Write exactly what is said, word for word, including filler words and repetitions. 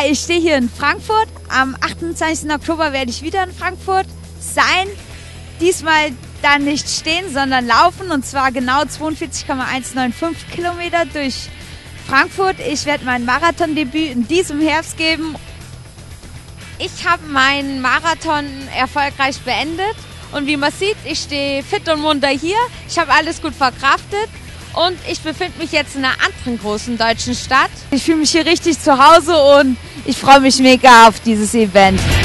ich stehe hier in Frankfurt. Am achtundzwanzigsten Oktober werde ich wieder in Frankfurt sein. Diesmal dann nicht stehen, sondern laufen. Und zwar genau zweiundvierzig Komma hundertfünfundneunzig Kilometer durch Frankfurt. Ich werde mein Marathondebüt in diesem Herbst geben. Ich habe meinen Marathon erfolgreich beendet. Und wie man sieht, ich stehe fit und munter hier. Ich habe alles gut verkraftet. Und ich befinde mich jetzt in einer anderen großen deutschen Stadt. Ich fühle mich hier richtig zu Hause und ich freue mich mega auf dieses Event.